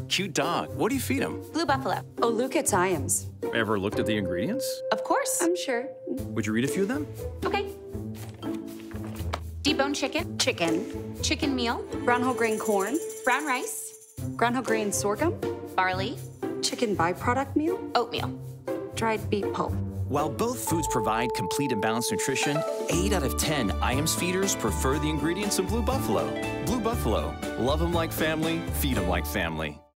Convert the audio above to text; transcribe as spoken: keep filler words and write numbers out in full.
cute dog. What do you feed him? Blue buffalo. Oh, Luke, it's Iams. Ever looked at the ingredients? Of course. I'm sure. Would you read a few of them? Okay. Deboned chicken. Chicken. Chicken meal. Brown whole grain corn. Brown rice. Brown whole grain sorghum. Barley. Chicken byproduct meal. Oatmeal. Dried beet pulp. While both foods provide complete and balanced nutrition, eight out of ten Iams feeders prefer the ingredients of Blue Buffalo. Blue Buffalo. Love them like family, feed them like family.